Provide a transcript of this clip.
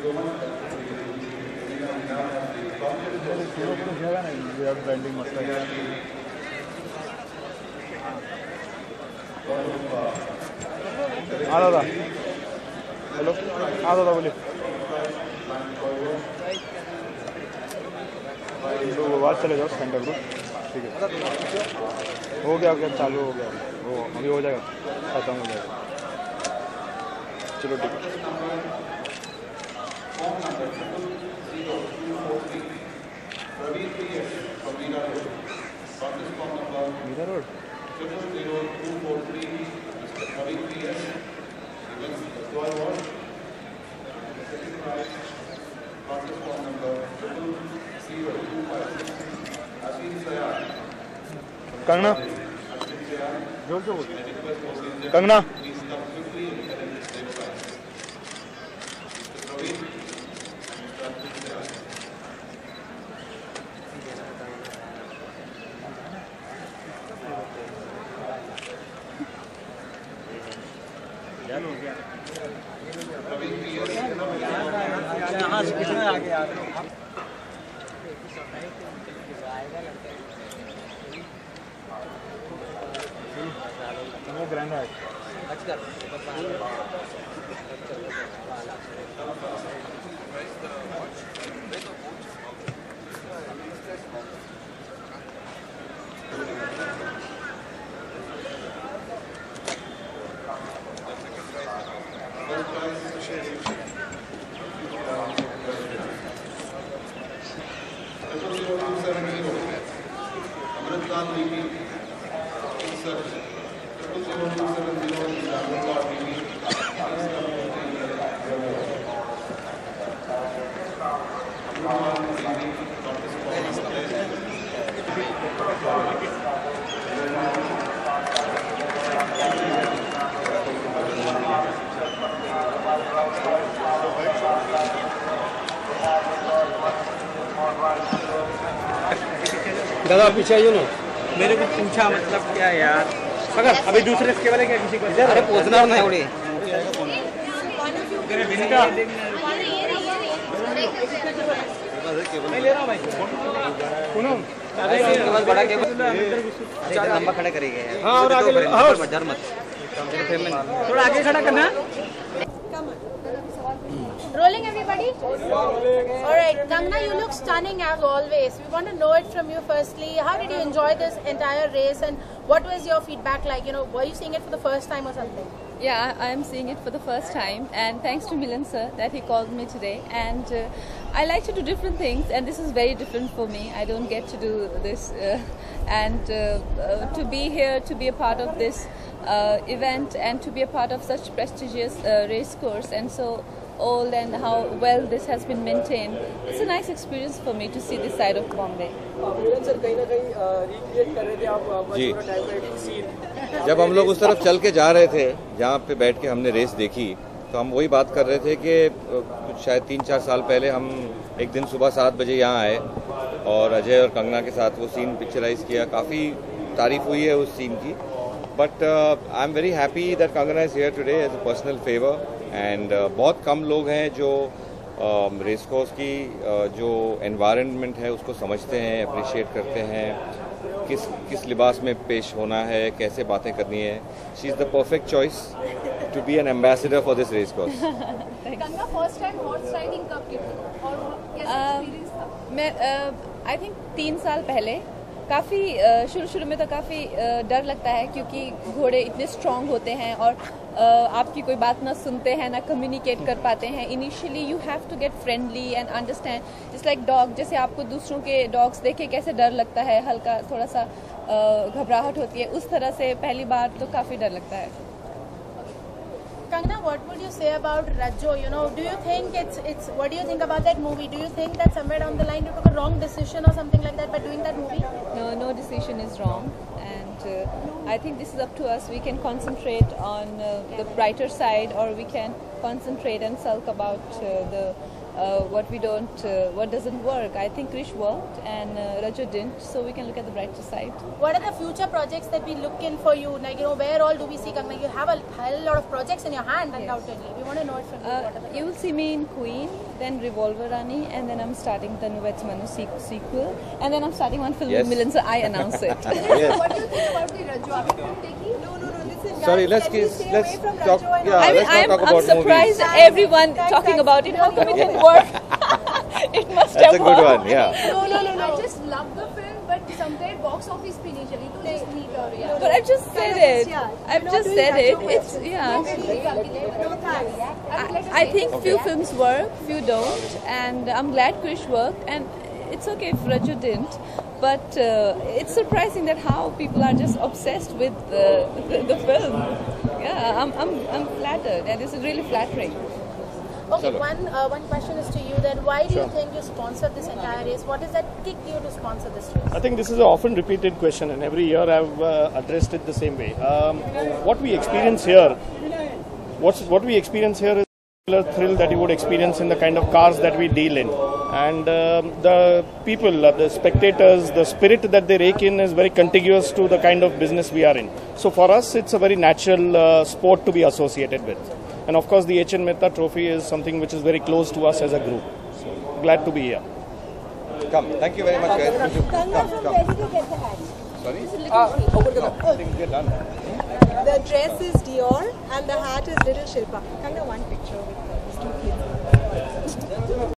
जगह नहीं ब्रांडिंग मस्त है। आ दादा, हेलो, हाँ दादा बोलिए। तो बात चले जाओ सेंटर ग्रुप, ठीक है। हो गया क्या, चालू हो गया, वो अभी हो जाएगा, खत्म हो जाएगा। चलो ठीक है। मीरा रोड कंगना, जोर से बोल, कंगना यहाँ से कितना आगे आ रहे हैं? ग्रैंड है। दादा पीछे आइयो ना, मेरे को पूछा मतलब क्या यार, अगर अभी दूसरे इसके वाले क्या किसी को अरे पूछना नहीं उड़ी मैं ले रहा हूं भाई सुनो बड़ा केबल लंबा खड़ा करेंगे। हाँ और आगे मत डर मत, थोड़ा आगे खड़ा करना। Rolling, everybody? Alright, Kangna, you look stunning as always. We want to know it from you firstly. How did you enjoy this entire race and what was your feedback like? You know, were you seeing it for the first time or something? Yeah, I am seeing it for the first time, and thanks to Milan sir that he called me today. And I like to do different things, and this is very different for me. I don't get to do this, and to be here, to be a part of this event, and to be a part of such prestigious race course, and so old, and how well this has been maintained. It's a nice experience for me to see this side of Bombay. जी, जब हम लोग उस तरफ चल के जा रहे थे जहाँ पे बैठ के हमने रेस देखी, तो हम वही बात कर रहे थे कि शायद 3-4 साल पहले हम एक दिन सुबह 7 बजे यहाँ आए और अजय और कंगना के साथ वो सीन पिक्चराइज किया। काफ़ी तारीफ हुई है उस सीन की, but I am very happy that Kangana is here today as a personal favour. And बहुत कम लोग हैं जो रेस कोर्स की जो एनवायरनमेंट है उसको समझते हैं, अप्रिशिएट करते हैं, किस लिबास में पेश होना है, कैसे बातें करनी है। She is the perfect choice to be an ambassador for this race course. Kangna, first time horse riding कब की थी और कैसा एक्सपीरियंस था? मैं आई थिंक 3 साल पहले काफ़ी शुरू में तो काफ़ी डर लगता है, क्योंकि घोड़े इतने स्ट्रांग होते हैं और आपकी कोई बात ना सुनते हैं, ना कम्युनिकेट कर पाते हैं। Initially you have to get friendly and understand, just like dog, जैसे आपको दूसरों के डॉग्स देखे कैसे डर लगता है, हल्का थोड़ा सा घबराहट होती है, उस तरह से पहली बार तो काफ़ी डर लगता है। Kangna, what would you say about Rajjo? You know, do you think it's what do you think about that movie? Do you think that somewhere down the line you took a wrong decision or something like that by doing that movie? No decision is wrong, and I think this is up to us. We can concentrate on the brighter side, or we can concentrate and sulk about the what doesn't work. I think Krish worked and Raju didn't, so we can look at the brighter side. What are the future projects that we look in for you? Like, where all do we see Kangana? You have a hell lot of projects in your hand, undoubtedly. We want to know it from you. What are the You will see me in Queen, then Revolver Rani, and then I'm starting the Nuvet's Manu sequel, and then I'm starting one film with Milan, so I announce it. Yes. What do you think about the Raju? Are we taking? No, listen. Sorry, guys, let's can we stay away from talk. Raju and Yeah, let's not talk I'm about surprised movies. everyone talking about it. How come it didn't work? It must That's have a good worked. one. Yeah. No. I just love the film, but somewhere box office पे नहीं चली तो just leave your reaction. But I've just said it. I've just said it. It's No thanks. I think few films work, few don't, and I'm glad Krish worked, and it's okay if Raju didn't. But it's surprising that how people are just obsessed with the film. Yeah, I'm flattered, and it's really flattering. Okay, one question is to you then. Why do you think you sponsored this entire race? What is that kicked you to sponsor this race? I think this is an often repeated question, and every year I've addressed it the same way. What we experience here, what we experience here is a similar thrill that you would experience in the kind of cars that we deal in. And the people, the spectators, the spirit that they rake in is very contiguous to the kind of business we are in. So for us, it's a very natural sport to be associated with. And of course, the H.N. Mehta Trophy is something which is very close to us as a group. So glad to be here. Come. Thank you very much, guys. Come. Where did you get the hat? Sorry? I think we're done. The dress is Dior and the hat is Little Shilpa. Kangana, one picture with these two kids.